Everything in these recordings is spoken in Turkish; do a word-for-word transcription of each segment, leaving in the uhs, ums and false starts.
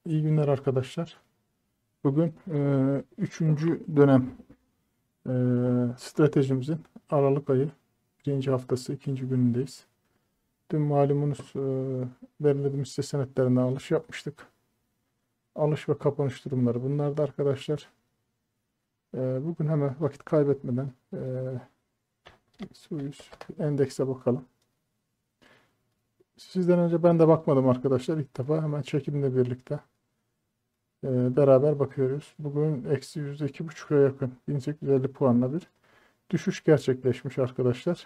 İyi günler arkadaşlar. Bugün e, üçüncü dönem e, stratejimizin Aralık ayı birinci haftası ikinci günündeyiz. Dün malumunuz e, belirlediğimiz hisse senetlerine alış yapmıştık. Alış ve kapanış durumları bunlar da arkadaşlar. E, bugün hemen vakit kaybetmeden e, S U yüz endekse bakalım. Sizden önce ben de bakmadım arkadaşlar. İlk defa hemen çekimle birlikte e, beraber bakıyoruz. Bugün eksi yüzde iki buçuğa yakın bin sekiz yüz elli puanla bir düşüş gerçekleşmiş arkadaşlar.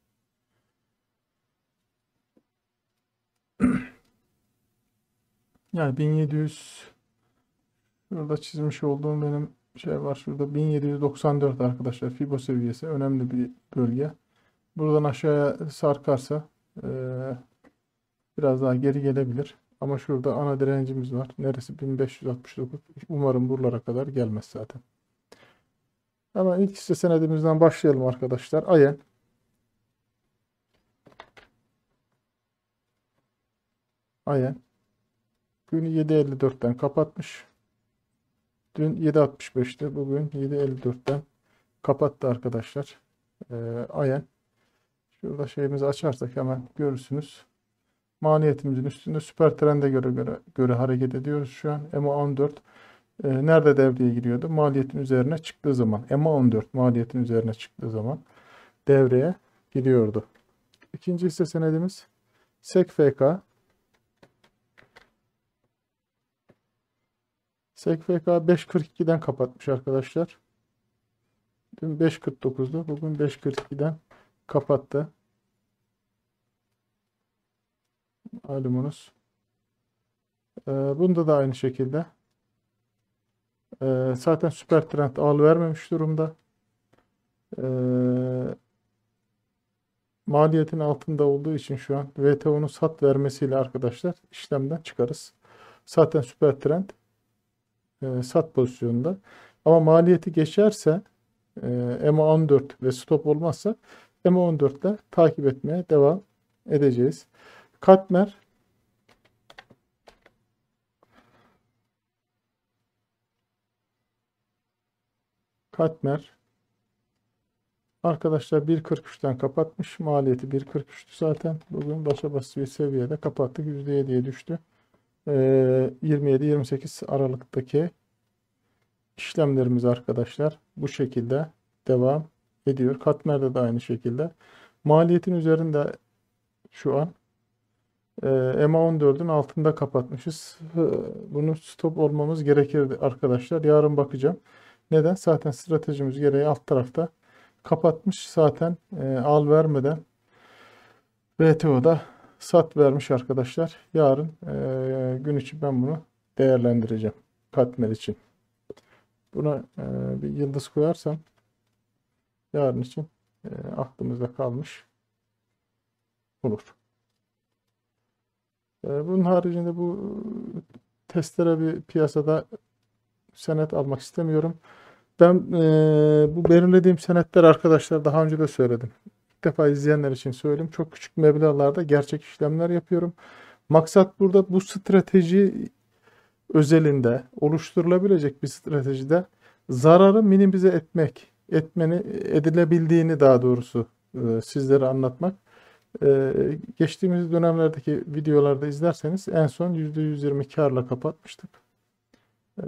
Yani bin yedi yüz, şurada çizmiş olduğum benim şey var. Şurada bin yedi yüz doksan dört arkadaşlar. Fibo seviyesi önemli bir bölge. Buradan aşağıya sarkarsa e, biraz daha geri gelebilir. Ama şurada ana direncimiz var. Neresi? bin beş yüz altmış dokuz. Umarım buralara kadar gelmez zaten. Hemen ilk hisse senedimizden başlayalım arkadaşlar. Ayen. Ayen. Günü yedi elli dörtten kapatmış. Dün yedi altmış beşti. Bugün yedi elli dörtten kapattı arkadaşlar. Ee, Ayen. Şurada şeyimizi açarsak hemen görürsünüz. Maliyetimizin üstünde süper trende göre göre göre hareket ediyoruz şu an. E M A on dört e, nerede devreye giriyordu? Maliyetin üzerine çıktığı zaman. E M A on dört maliyetin üzerine çıktığı zaman devreye giriyordu. İkinci hisse senedimiz S E K F K. S E K F K beş kırk ikiden kapatmış arkadaşlar. Dün beş kırk dokuzdu. Bugün beş kırk ikiden kapattı. Malumunuz. Ee, bunda da aynı şekilde. Ee, zaten süper trend al vermemiş durumda. Ee, maliyetin altında olduğu için şu an V T O'nun sat vermesiyle arkadaşlar işlemden çıkarız. Zaten süper trend e, sat pozisyonunda. Ama maliyeti geçerse e, E M A on dört ve stop olmazsa E M A on dört ile takip etmeye devam edeceğiz. Katmer Katmer arkadaşlar bir kırk üçten kapatmış. Maliyeti bir kırk üçtü zaten. Bugün başa başı bir seviyede kapattık. yüzde yediye düştü. Ee, yirmi yedi yirmi sekiz Aralık'taki işlemlerimiz arkadaşlar bu şekilde devam ediyor. Katmer'de de aynı şekilde. Maliyetin üzerinde şu an e, E M A on dördün altında kapatmışız. Bunu stop olmamız gerekirdi arkadaşlar. Yarın bakacağım. Neden? Zaten stratejimiz gereği alt tarafta kapatmış. Zaten e, al vermeden V T O'da sat vermiş arkadaşlar. Yarın e, gün için ben bunu değerlendireceğim. Katmer için. Buna e, bir yıldız koyarsam yarın için e, aklımızda kalmış olur. E, bunun haricinde bu testlere bir piyasada senet almak istemiyorum. Ben e, bu belirlediğim senetler arkadaşlar daha önce de söyledim. İlk defa izleyenler için söyleyeyim. Çok küçük meblağlarda gerçek işlemler yapıyorum. Maksat burada bu strateji özelinde oluşturulabilecek bir stratejide zararı minimize etmek, etmeni edilebildiğini daha doğrusu e, sizlere anlatmak. E, geçtiğimiz dönemlerdeki videolarda izlerseniz en son yüzde yüz yirmi karla kapatmıştık. E,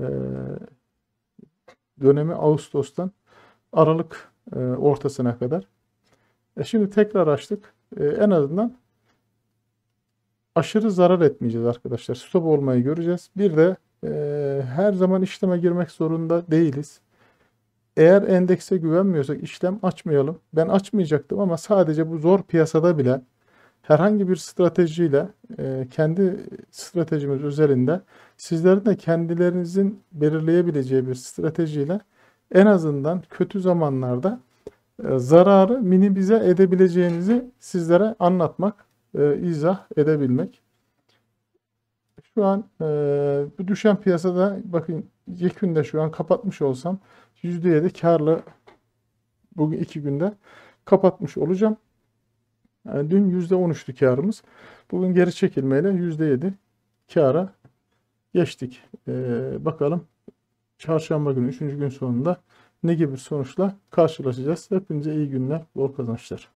dönemi Ağustos'tan Aralık e, ortasına kadar. E şimdi tekrar açtık. E, en azından aşırı zarar etmeyeceğiz arkadaşlar. Stop olmayı göreceğiz. Bir de e, her zaman işleme girmek zorunda değiliz. Eğer endekse güvenmiyorsak işlem açmayalım. Ben açmayacaktım ama sadece bu zor piyasada bile herhangi bir stratejiyle e, kendi stratejimiz üzerinde sizlerin de kendilerinizin belirleyebileceği bir stratejiyle en azından kötü zamanlarda e, zararı minimize edebileceğinizi sizlere anlatmak, e, izah edebilmek. Şu an e, bu düşen piyasada bakın yekünde şu an kapatmış olsam yüzde yedi karlı bugün iki günde kapatmış olacağım. Yani dün yüzde on üçtü karımız. Bugün geri çekilmeyle yüzde yedi kâra geçtik. Ee, bakalım çarşamba günü üçüncü gün sonunda ne gibi sonuçla karşılaşacağız. Hepinize iyi günler, bol kazançlar.